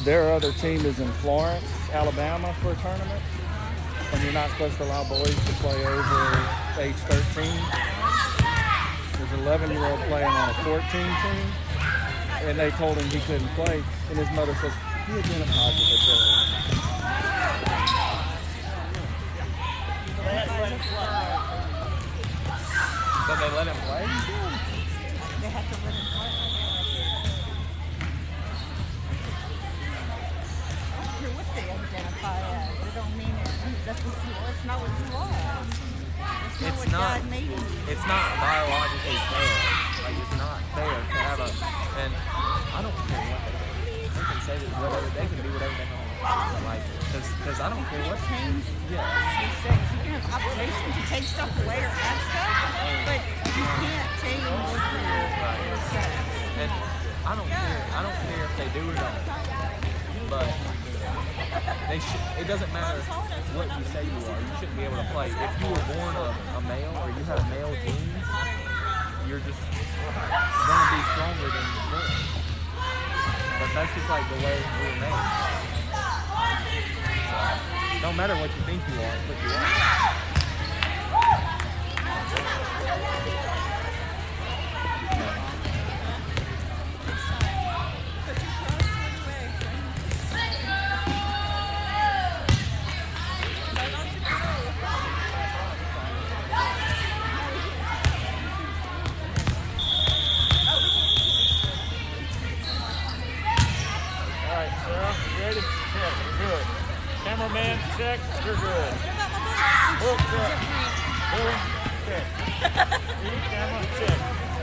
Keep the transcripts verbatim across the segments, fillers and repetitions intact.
their other team is in Florence, Alabama for a tournament, and you're not supposed to allow boys to play over age thirteen. There's an eleven-year-old playing on a fourteen team, and they told him he couldn't play, and his mother says, he identifies as a girl. So they let him play? They have to let him play. I don't care what they identify as. It don't mean it. That's what you are. It's not what you are. It's not It's what not. God made you. It's not biologically fair. Like, it's not fair to have a. And I don't care what they do. They can say that whatever. They can do whatever they want. Like, because because I don't care what. Change Yeah. your sex. You can have operations to take stuff away or add stuff, but you can't change your sex. And I don't care. I don't care if they do or don't. But they should. It doesn't matter what you say you are. You shouldn't be able to play. If you were born a, a male or you have male genes, you're just gonna be stronger than women. But that's just like the way we were made. So, no matter what you think you are, it's what you are. Cameraman, check, you're good. Hook, check. Boom, check. Camera, check.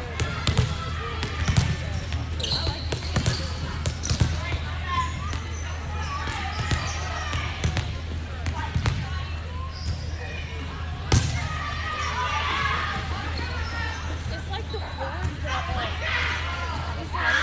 It's like the words that like it's like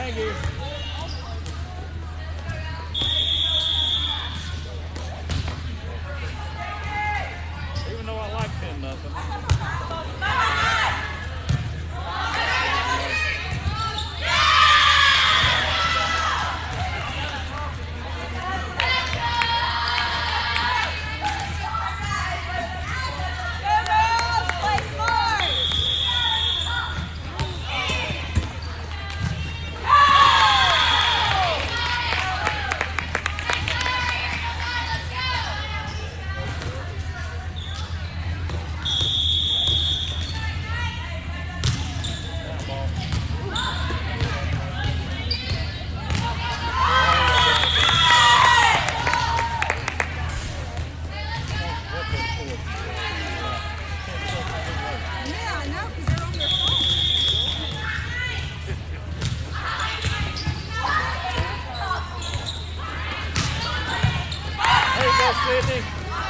Thank you. Even though I like ten nothing. Sydney.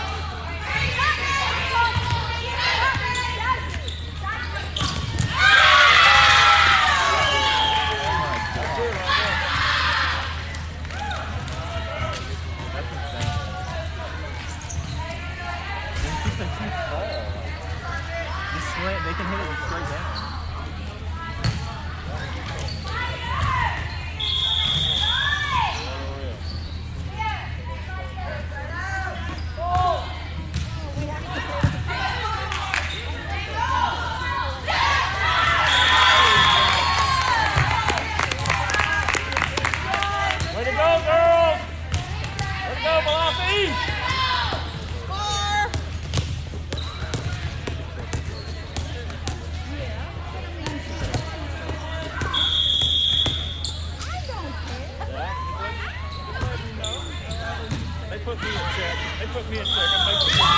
They can hit it straight down. Way to go, girls! Way to go, Velocity! They put me in check. They put me in check. I'm making sure you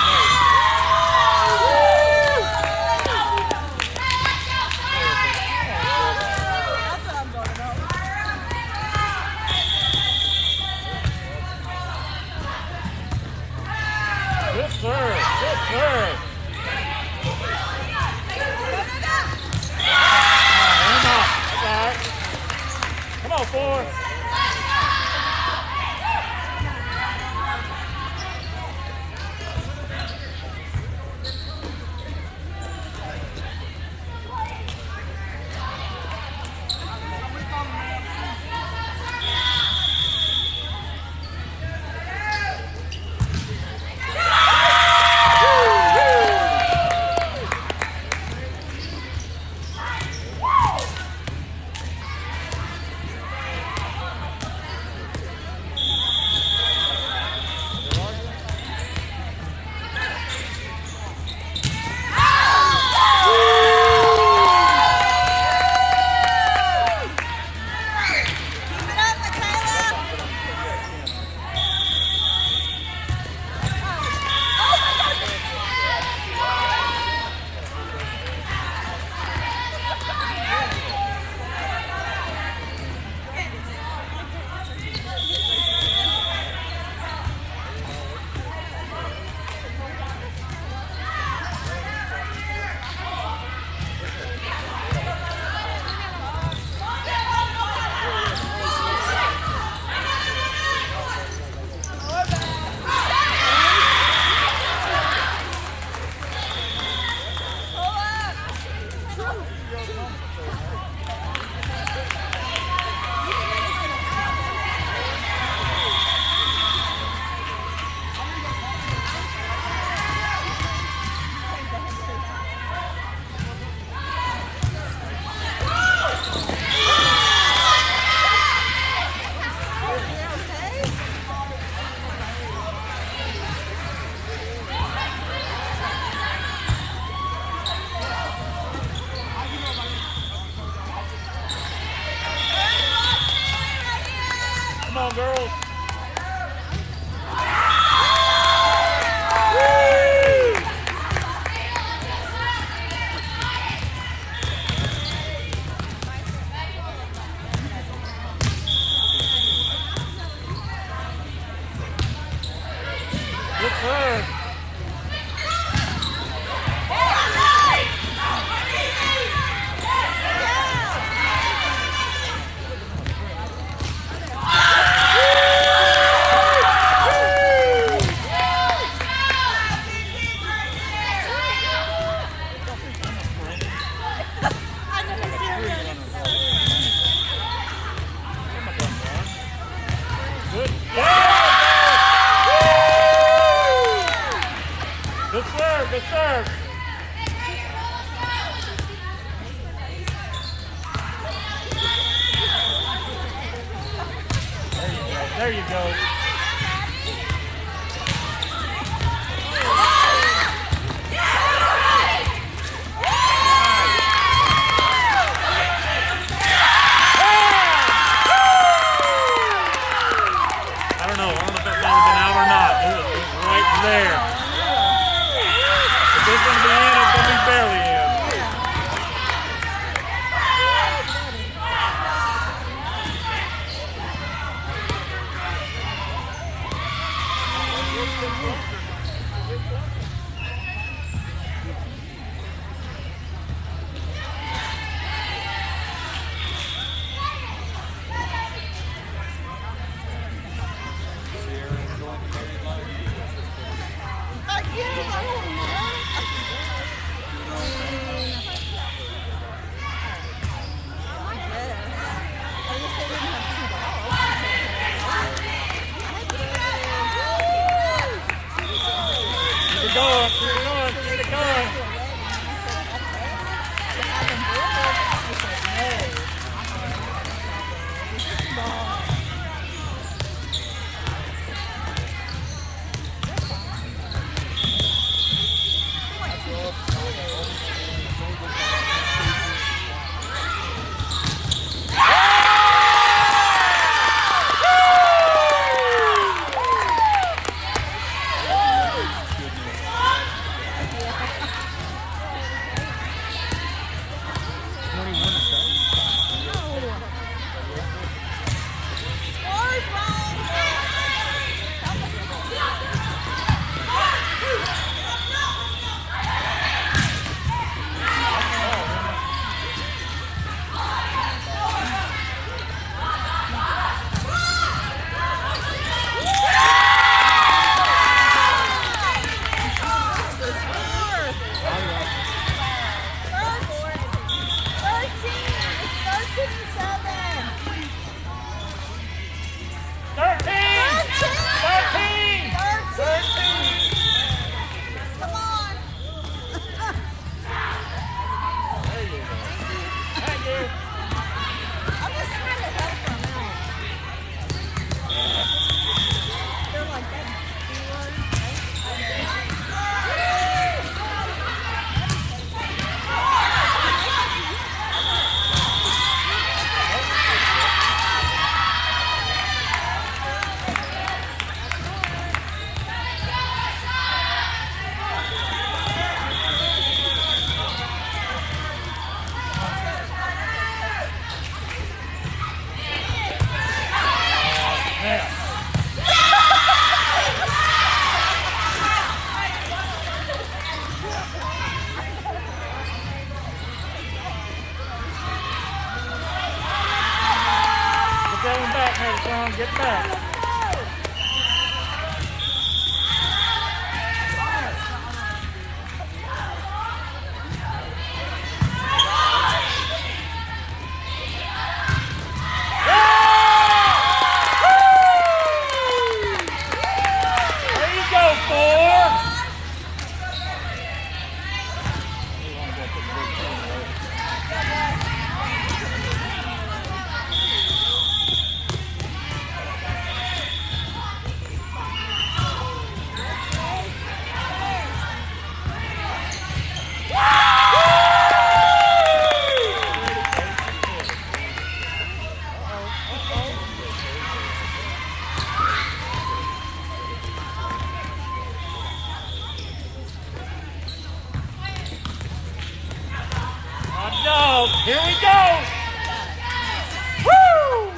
That's what I'm talking about. Good serve. Good serve. Come on. That's all right. Come on, four. There you go. I don't know. I don't know if that ball's been out or not. It was, it was right there. If it's going to be in, it's going to be barely in. Keep it going, keep it going, keep it going. Get back. Here we go! Woo!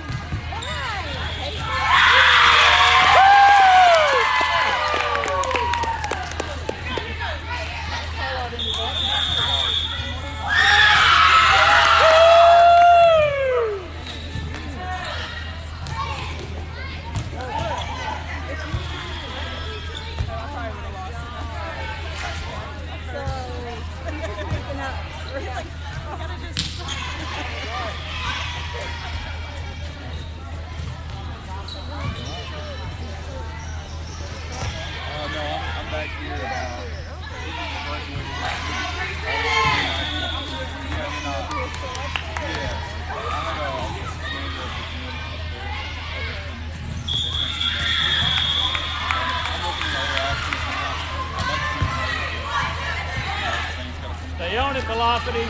Stay on it, Velocity.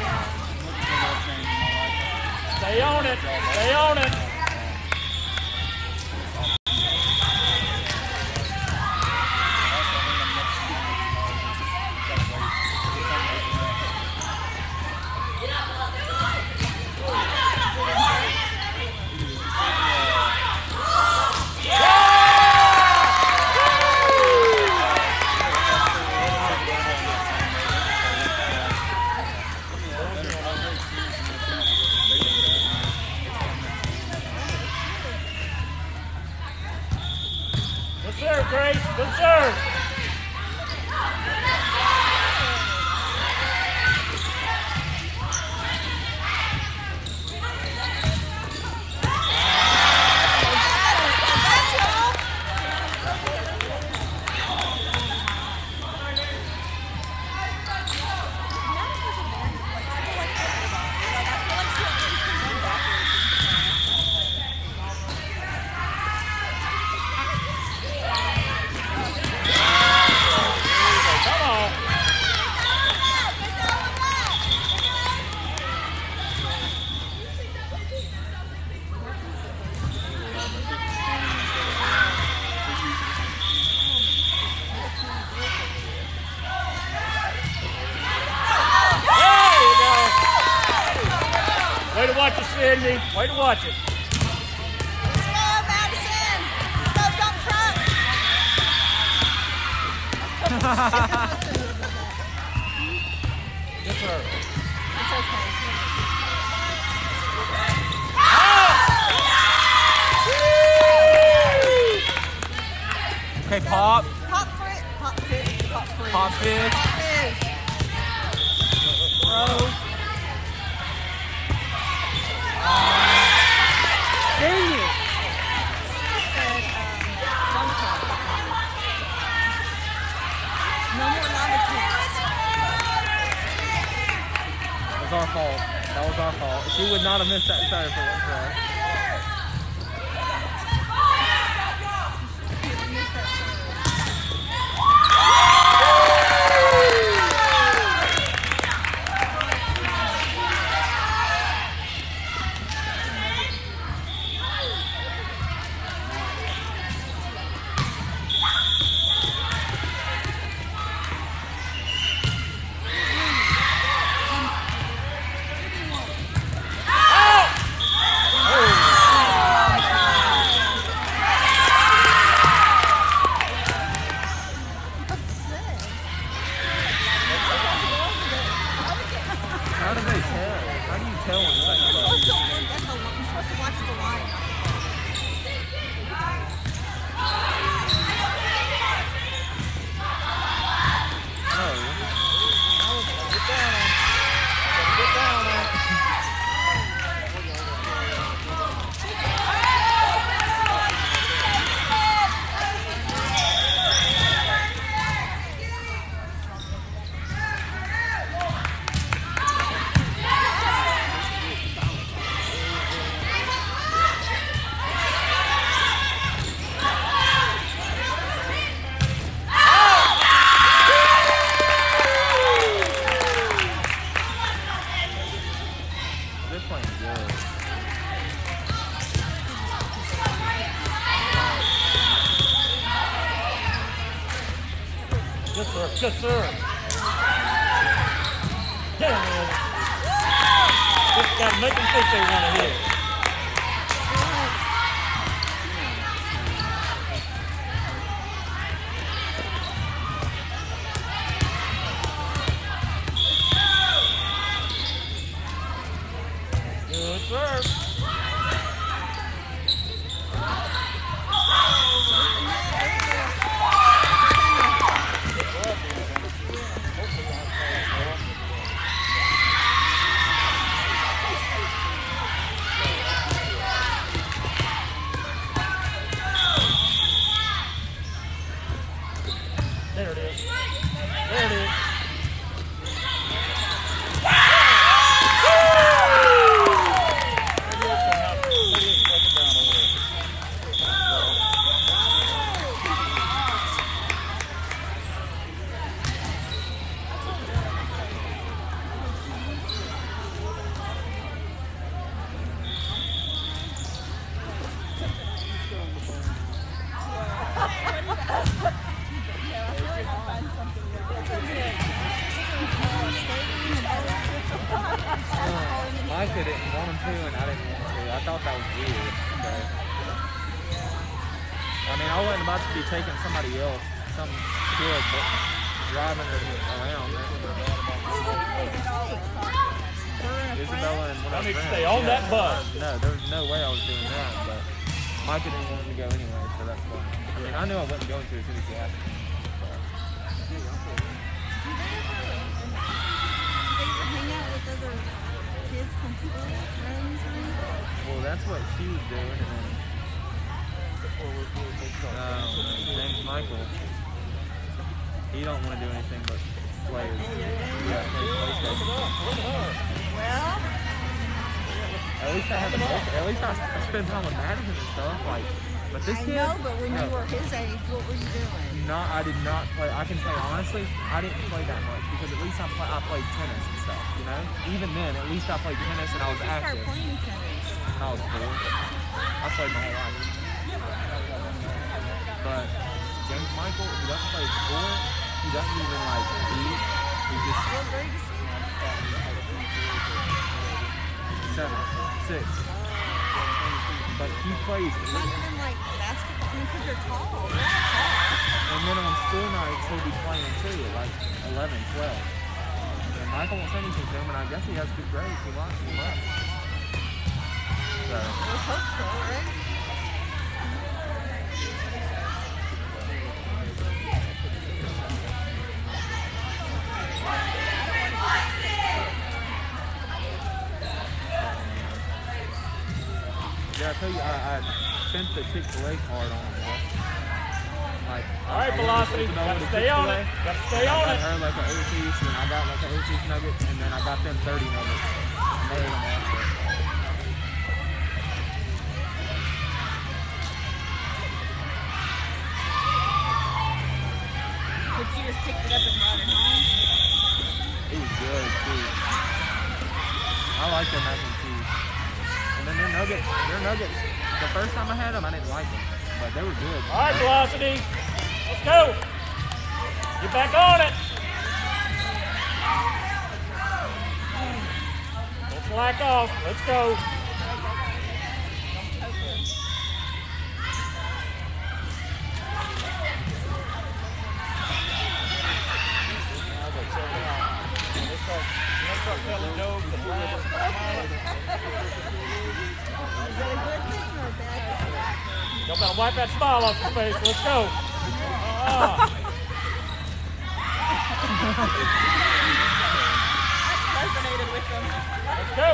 Stay on it. Stay on it. Good serve, Grace. Good serve. Way to watch it, Sydney. Way to watch it. Let's go, Madison. Let's go, dump truck. Good serve. It's okay. Okay, pop. Pop fish. Pop fish. Pop fish. Pop fish. Pop fish. Bro. Dang it. I said, um, dump truck. No more lava cakes. That was our fault. That was our fault. She would not have missed that serve for one try. How do they tell? How do you tell when it's like You're supposed to look at the, you're supposed to watch the line. Get down on it. Get down on it. They're playing good. Good serve. Good serve. Yeah, man. Just got to make them think they want to hit. Good serve. There it is. There it is. Micah didn't want him to, and I didn't want to. I thought that was weird. So. I mean, I wasn't about to be taking somebody else, some kid, but driving her around. Isabella and one I of need her to friends. stay on Yeah, that bus. No, there was no way I was doing that, but Micah didn't want him to go anyway, so that's why. I mean, I knew I wasn't going to as soon as he asked me. Well, that's what she was doing, and then um, James Michael, he don't want to do anything but play. Yeah, play PlayStation. Well, At least I have a At least I, I spend time with Madison and stuff. Like, but this I kid. know, but when no, you were his age, what were you doing? Not, I did not play. I can say honestly, I didn't play that much because at least I play. I played tennis and stuff. You know, even then, at least I played tennis and I was When did you start active. playing tennis? When I was four. I played my whole life. But James Michael, he doesn't play sport. He doesn't even like eat. He just What grade is he? seven, six. But he plays. Not even like basketball, I mean, because they're tall. They're all tall. And then on school nights, he'll be playing too at like eleven, twelve. And Michael won't say anything to him, and I guess he has good grades. He likes him up. So. Let's hope so, right? Yeah, I tell you, I, I spent the Chick-fil-A card on him. Like, All right, Velocity, gotta stay on it. Gotta stay on I it. got her like an eight piece, and I got like an eight piece nugget, and then I got them thirty nuggets. And they ate them all. But you just picked it up and brought it home? It was good too. I like their mac and cheese. And then their nuggets, their nuggets, the first time I had them, I didn't like them. But they were good. All right, Velocity. Let's go. Get back on it. Don't slack off. Let's go. Telling jokes and laughing. Is that a good thing or a bad thing? Y'all better wipe that smile off your face. Let's go. Ah. That resonated with them. Let's go.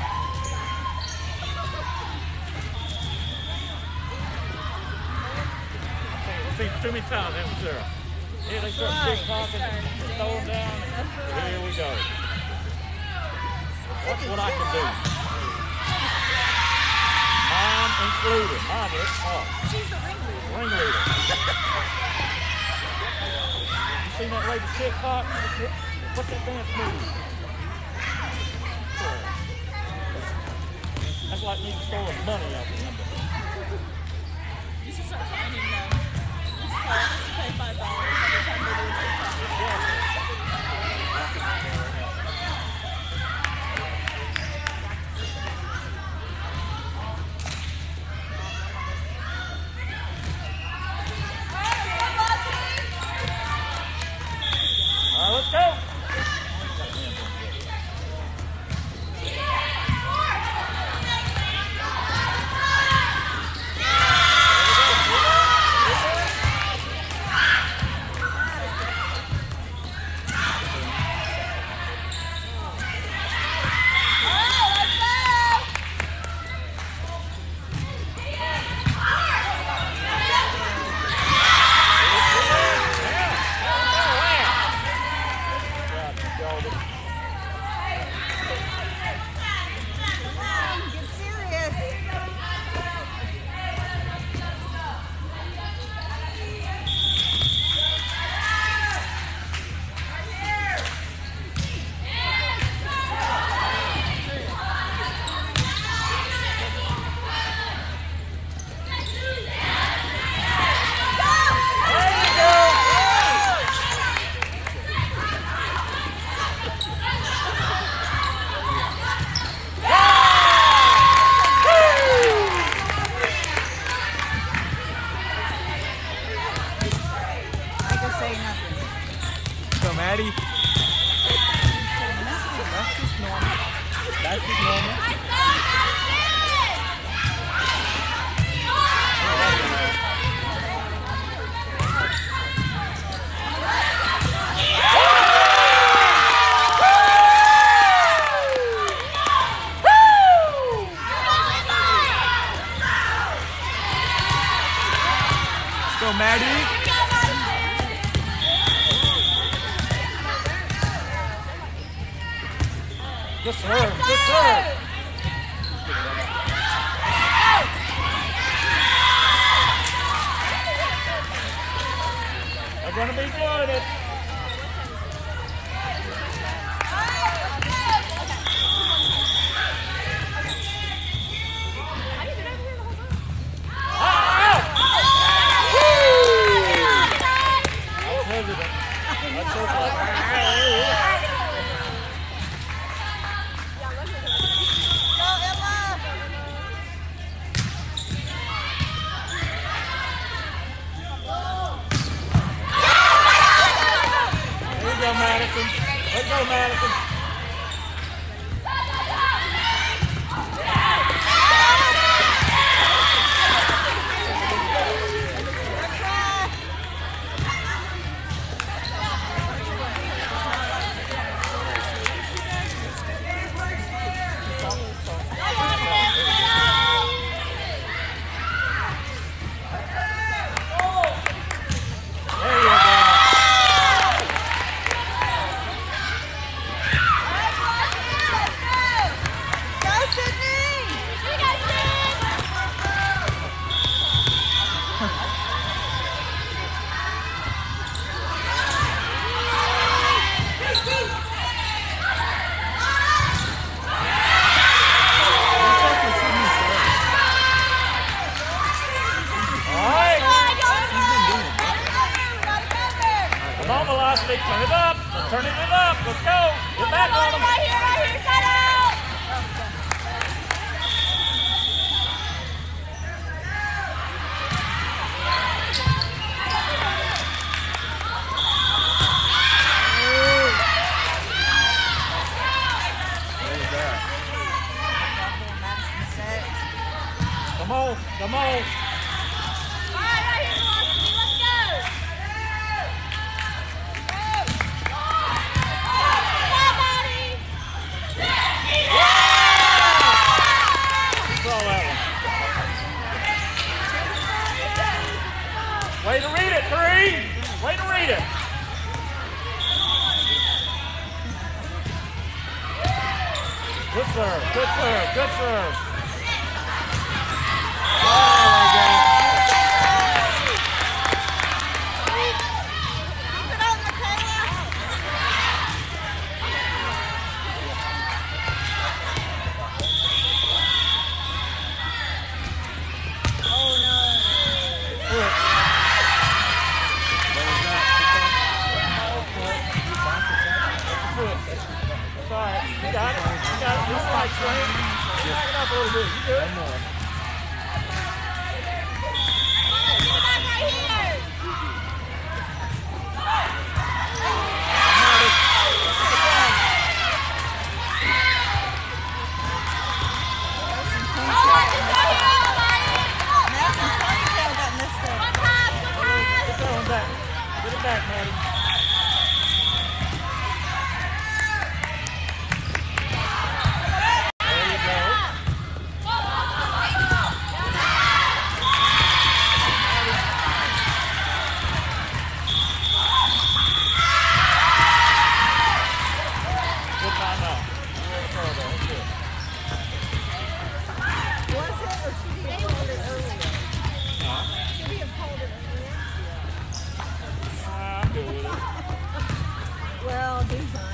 See, too many times, that was Sarah. Here they start Right, big talking, they start they're throwing down. That's Here we go. Watch what I can do. Mom included. Mom is off. She's the ringleader. Ringleader. You seen that lady's TikTok? What's that dance move? That's like me throwing money out the window. You should start finding them. Just call us to pay five dollars every time they do a TikTok. All right, let's go. Good serve. Good serve. They're going to be doing it. Madison. Let's go, Madison. Turn it up. Turning it up. Let's go. Get back on them. Right here, right here. Set out. Come on. Come on. Way to read it, three. Way to read it. Good serve, good serve, good serve. Oh, my God. Keep it up, Michaela. Oh, no. Good. It's all right. You got it. You got it. Just like Swain. Back it up a little bit. You good? One more. Get it back, Maddie. Well, these are.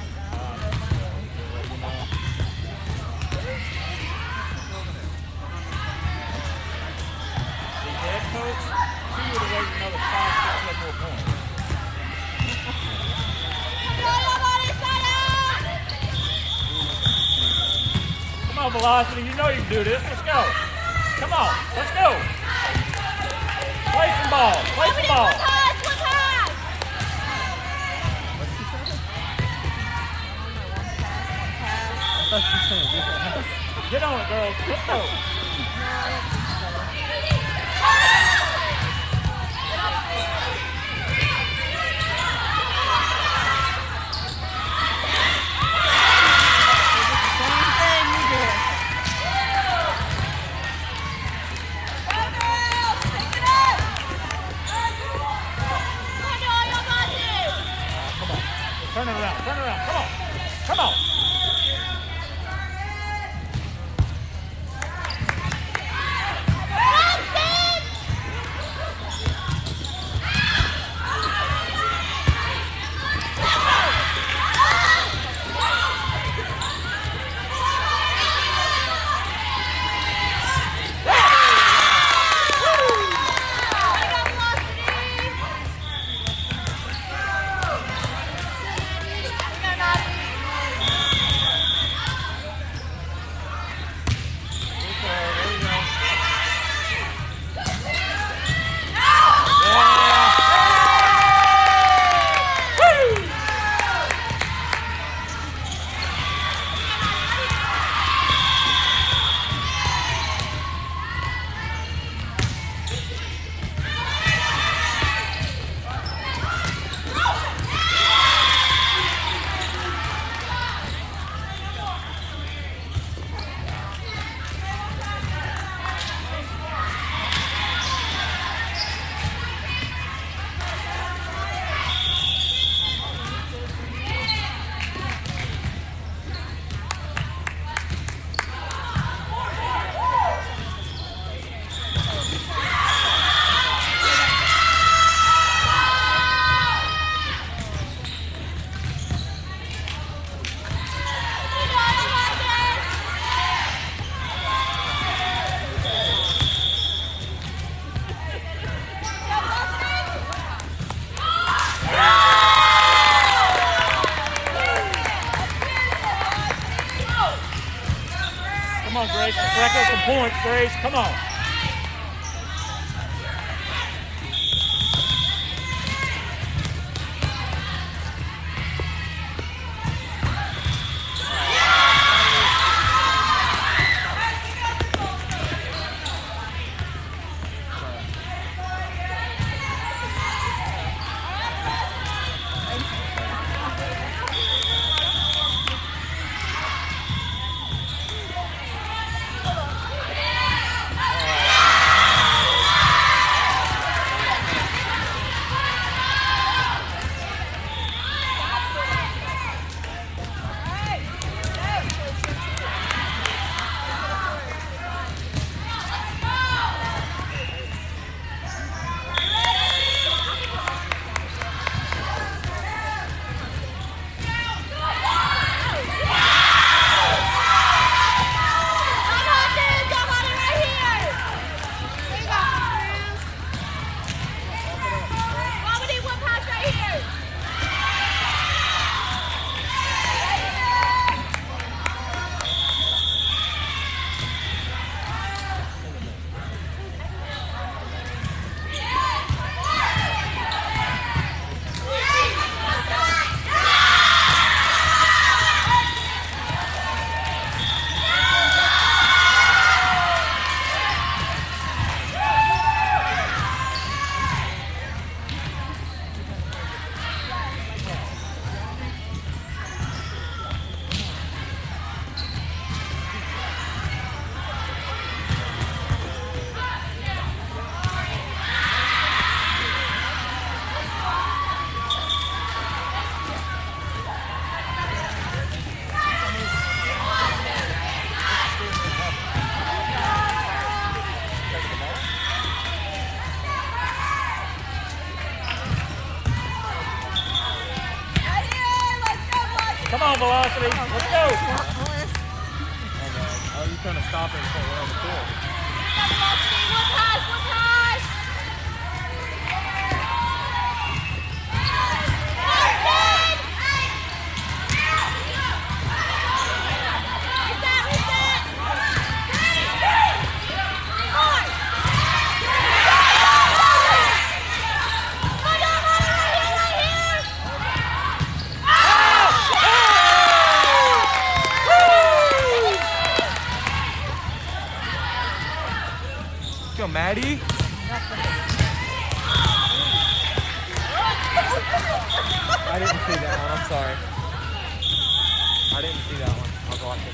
Head coach, he would have waited another five, six more points. Come on, Velocity, you know you can do this. Let's go. Come on, let's go. Play some ball. Play some ball. Get on it, girls. Let's go. Turn it around. Turn it around. Come on. Come on. Come on, Grace. Let's rack up some points, Grace. Come on. Come on, Velocity. Let's go. Oh, you're trying to stop him before we're on the field. One pass, one pass. Go, Maddie. I didn't see that one. I'm sorry. I didn't see that one. I was watching.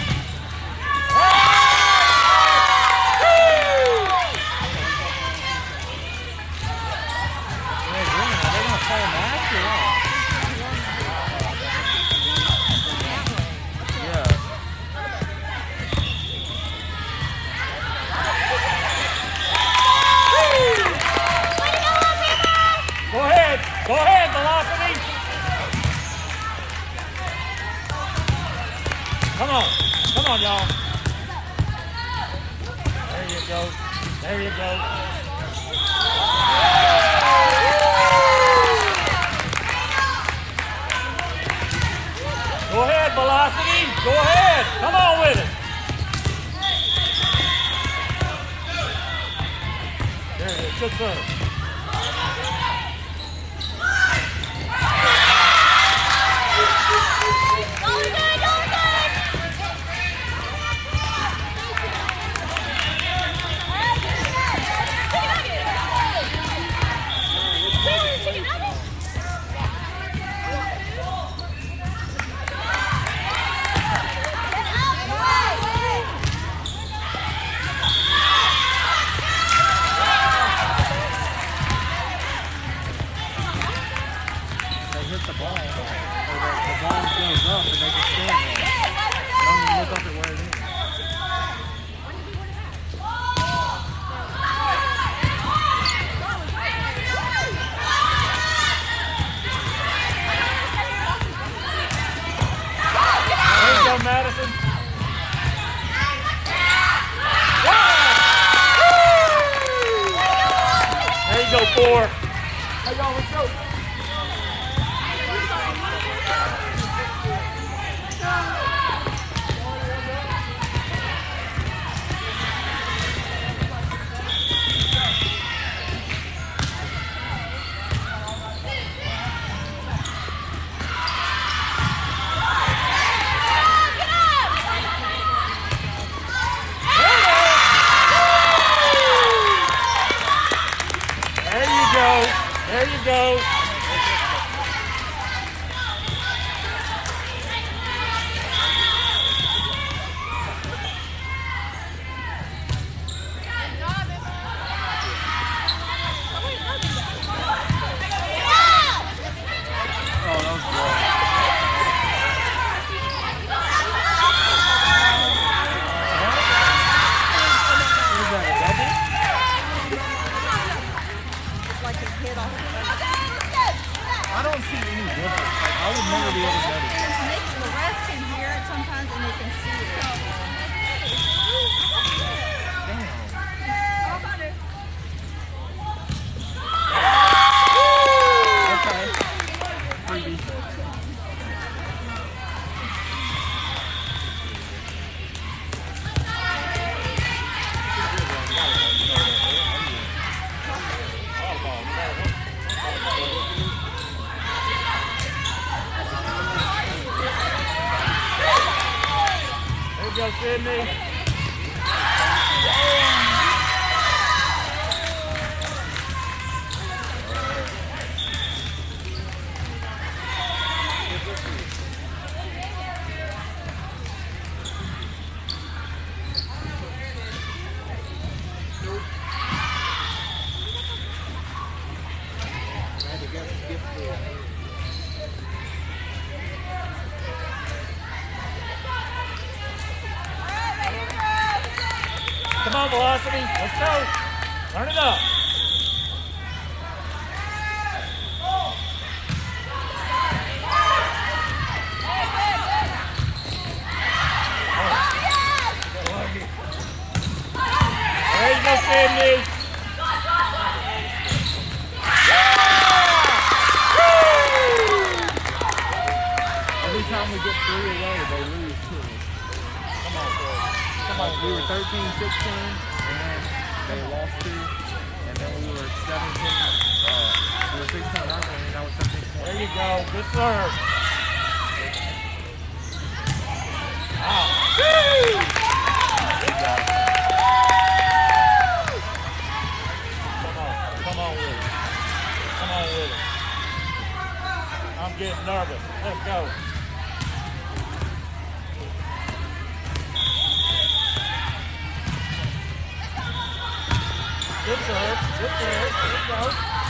Are they going to play a match or what? Go ahead. Go ahead, Velocity. Come on. Come on, y'all. There you go. There you go. Go ahead, Velocity. Go ahead. Come on with it. There it is. Good serve. Madison. There you go, four. Hey, y'all, let's go. you go, Sydney. Come on, Velocity. Let's go. Turn it up. There you go, Sydney. Every time we get three away, they lose two. Come on, boy. Come on. We were thirteen sixteen, and then they lost two, and then we were seventeen. Uh, we were sixteen nothing, and now we're seventeen twenty. There you go. Good serve. Wow. Woo! Good job. Come on. Come on with it. Come on with it. I'm getting nervous. Let's go. Good serve. Good serve. Let's go.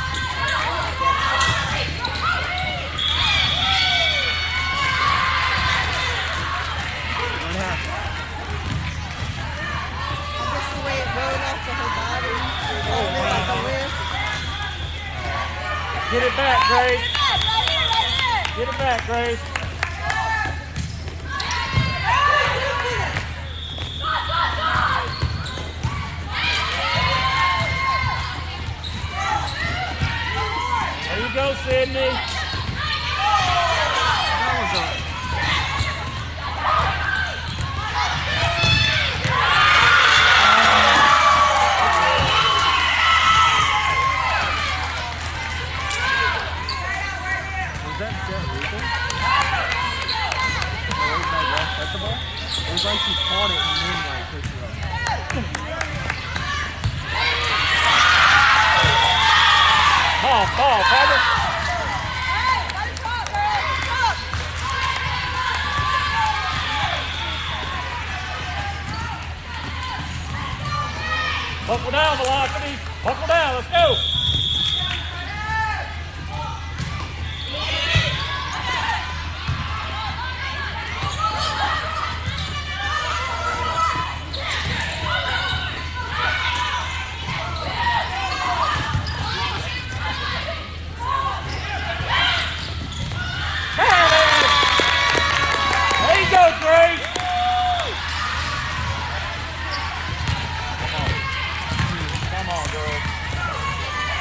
One half. Just the way it rolled off of her body. Oh, Like a wow. whisk. Get it back, Grace. Get it back, Grace. There you go, Sydney. That was a Was that set legal? Oh, was that ref set the ball? It was like he caught it and then like pushed it up. Ball, ball, Father. Buckle down, Velocity. Buckle down. Let's go. There you go, Grace. Come on. Come on, girl.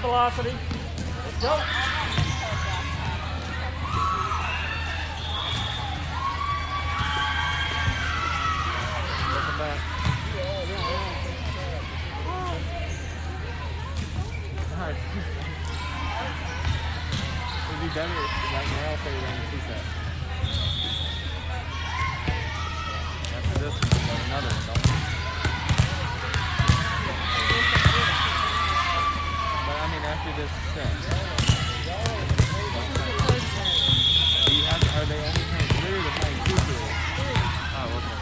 velocity. Let's go. Welcome back. Alright. It'd be better if like now if they ran two sets. After this, we'll go another one, don't we? But I mean after this set. Do you have, are they only playing three or they're playing two three? Oh, okay.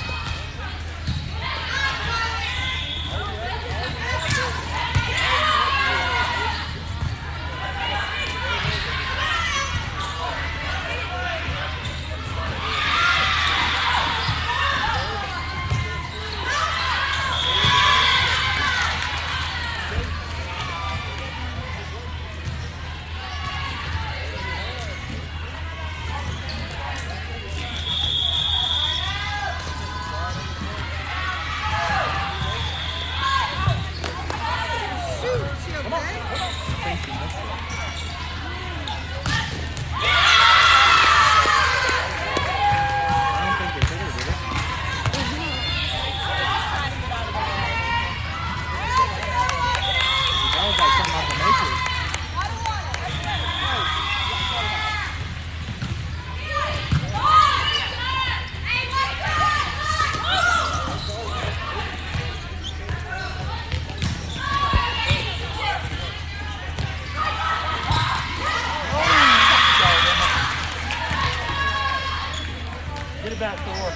Get it back, Thor.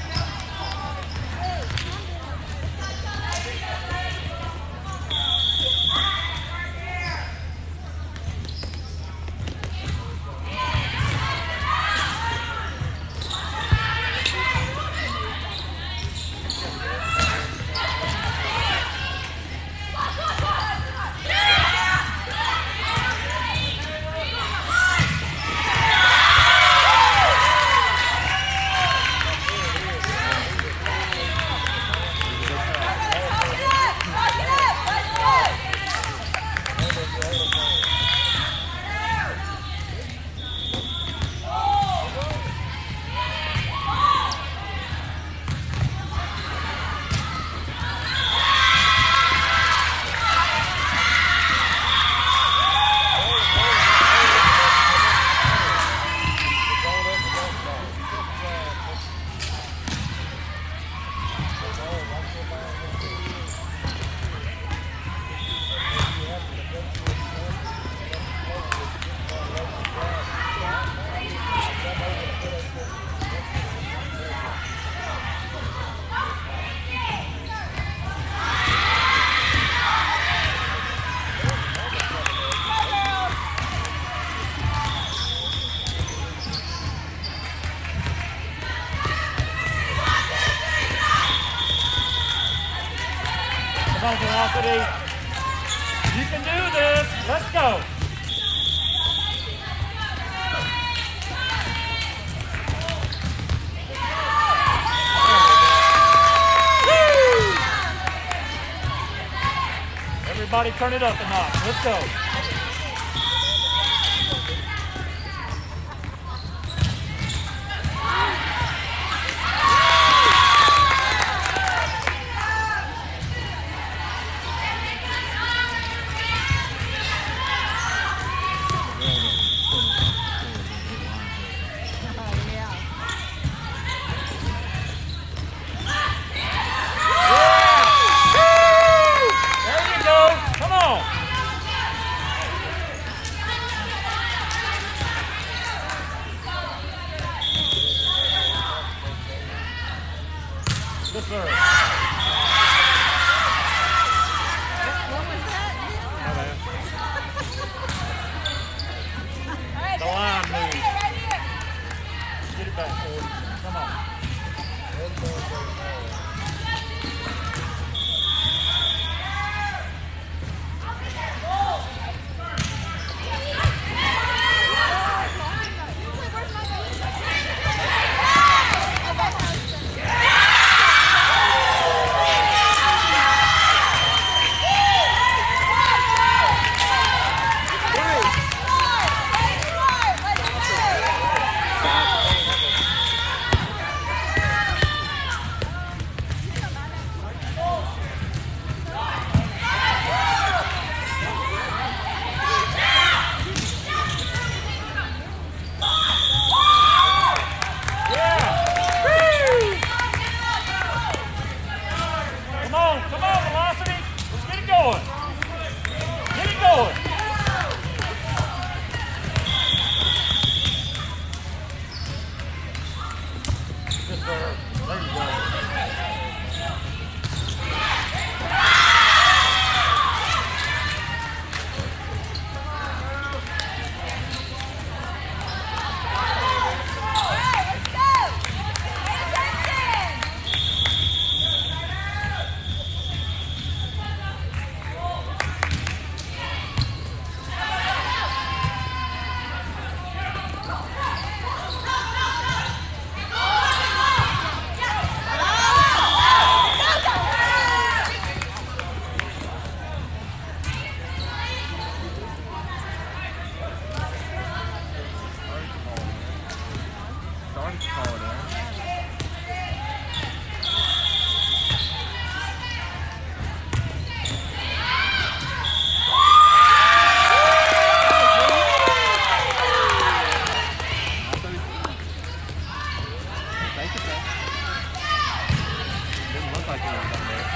Velocity. You can do this. Let's go. Woo! Everybody turn it up a notch. Let's go. Good serve. What was that? My bad. The line moves. Get it back, Ford. Come on. sir. There you go. Started to call it out. Take it back. Didn't look like it was up there.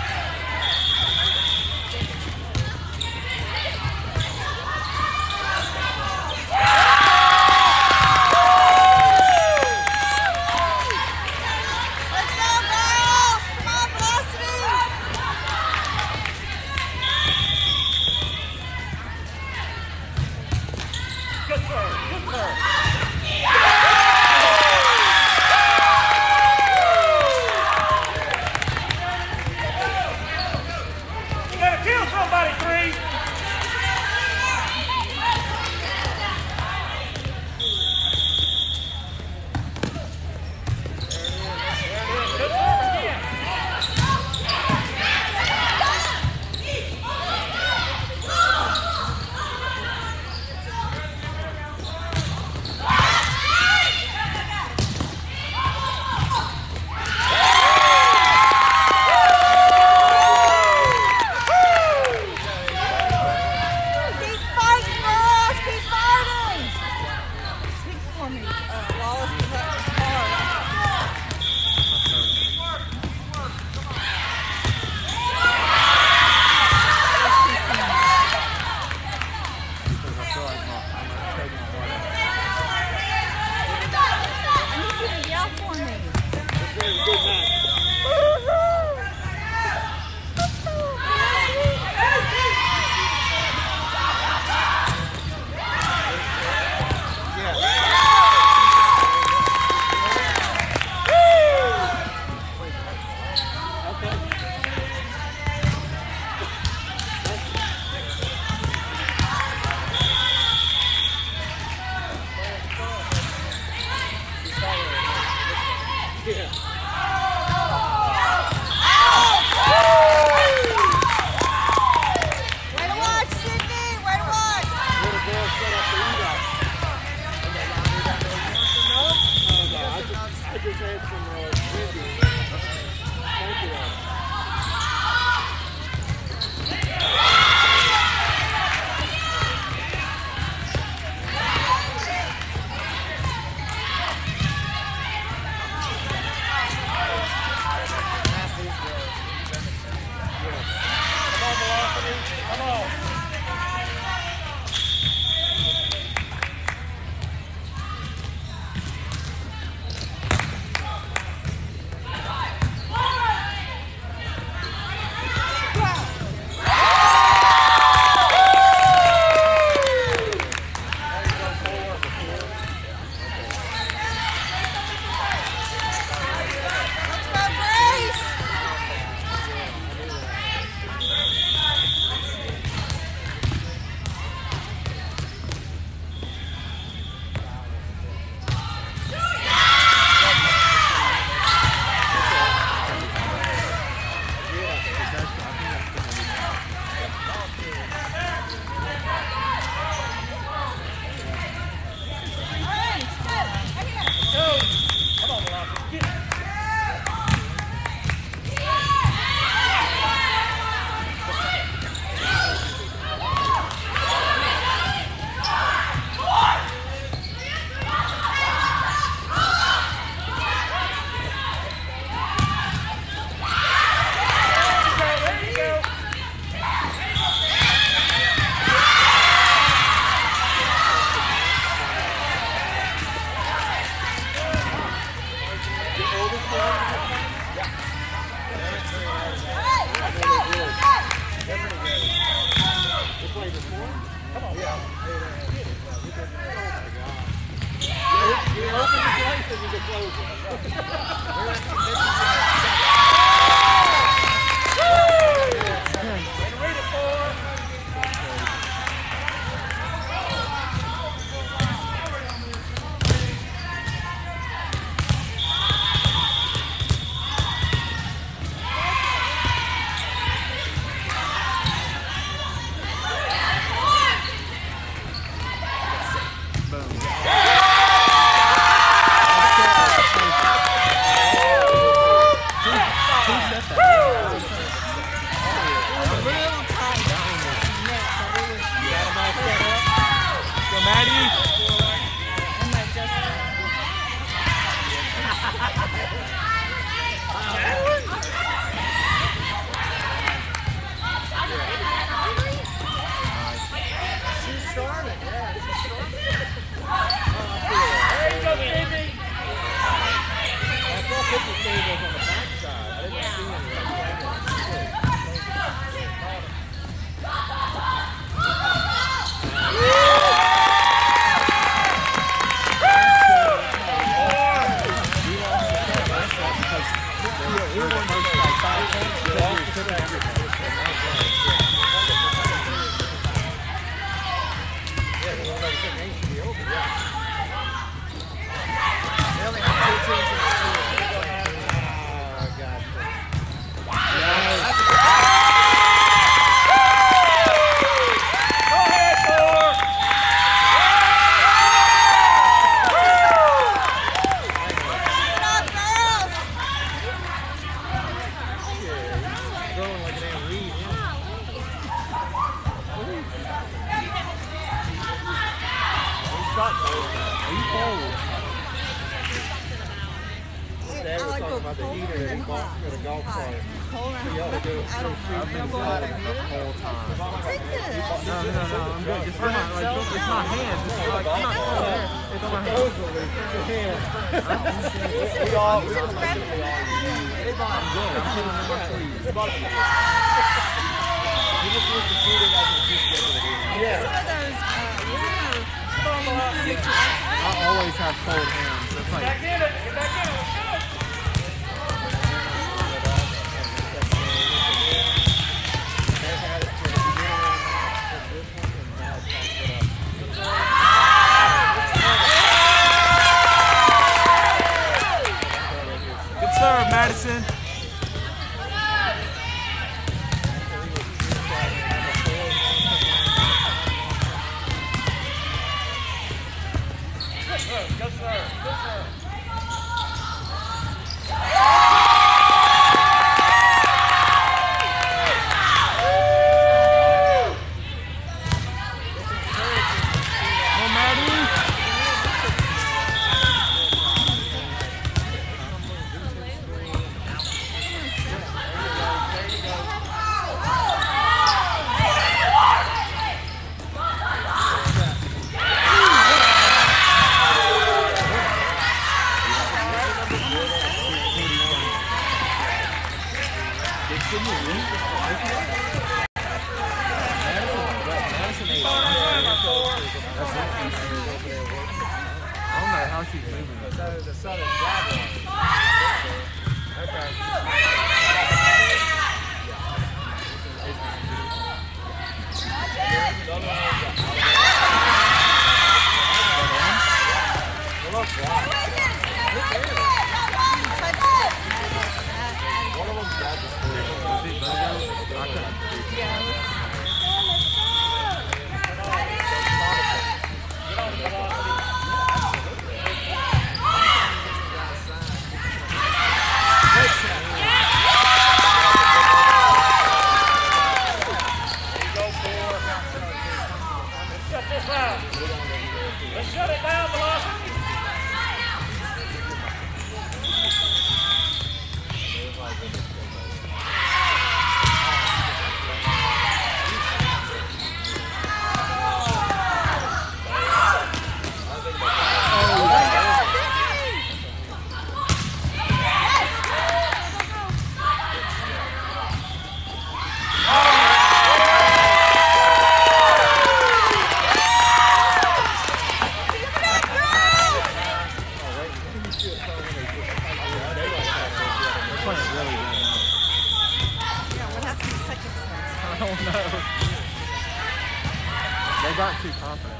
They got too confident.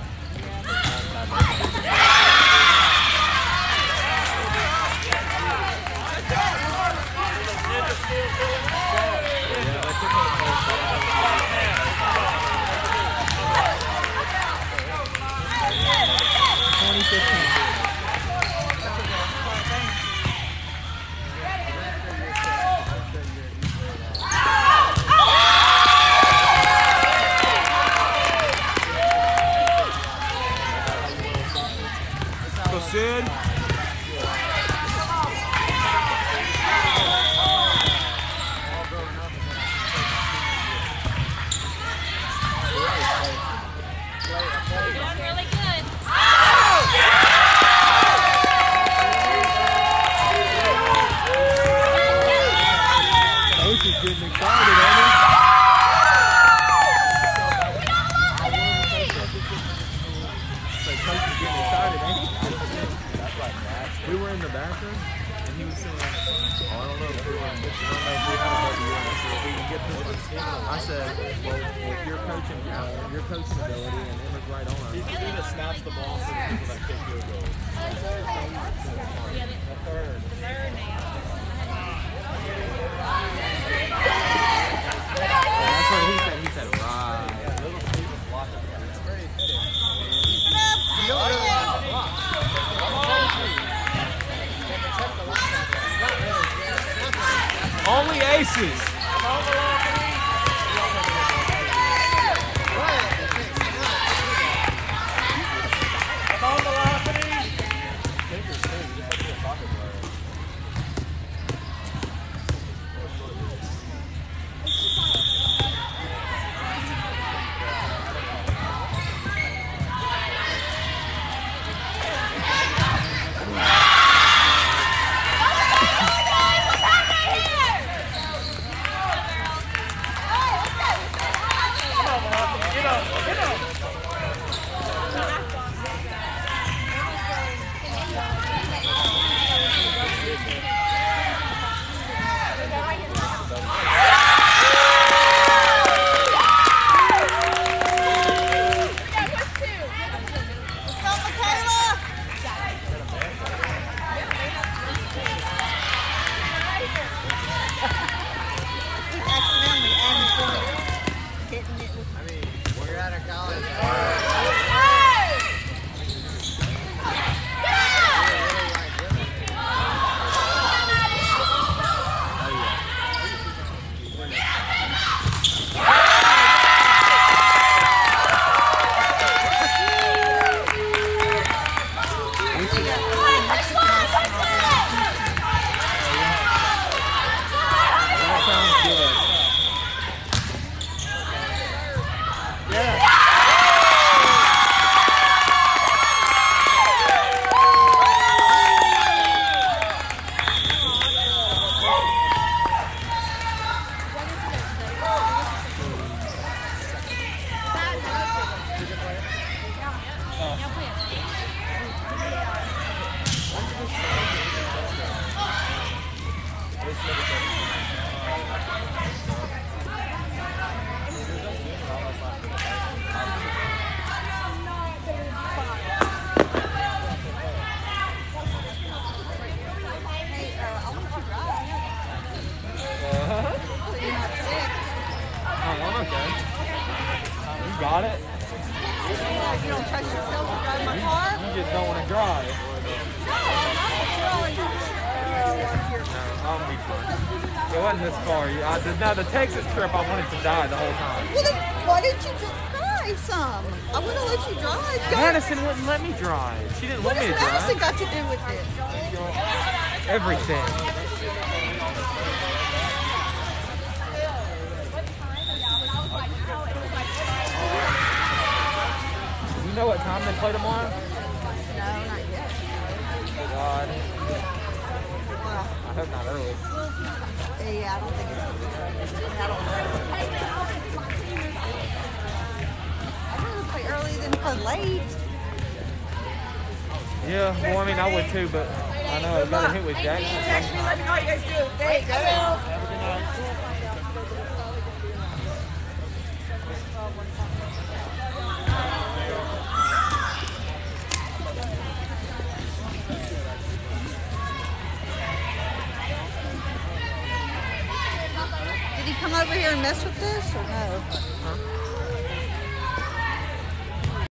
twenty fifteen. Go Sid. Really good. Coach is getting excited, ain't he? Coach is getting excited, ain't he? We were in the bathroom, and he was saying, oh, I don't know if we want to get I don't know if we have a W N S, if we can get this one. I said, well, with your coaching power, your coaching ability, and Emma's right on us. He's the dude that snaps the ball for the people that kick field goals. The third. third now. That's what he said. He said, right. Yeah, little Steve was blocking. It's very fitting. Only aces. Got it? You don't trust yourself to drive my car? You just don't want to drive. No, I'm not. I'll be fine. It wasn't this far. I did, now the Texas trip, I wanted to die the whole time. Well, then why didn't you just drive some? I would have let you drive. Go. Madison wouldn't let me drive. She didn't What want me has to Madison drive. got to do with it? Everything. You know what time they play tomorrow? No, not yet. God. Well, I hope not early. yeah, I don't think it's. I don't know. I'd rather play early than play late. Yeah, well, I mean, I would too, but I know I gotta hit with Jackson. Text me, let me know what you guys do. There you go. he come over here and mess with this or no? Huh?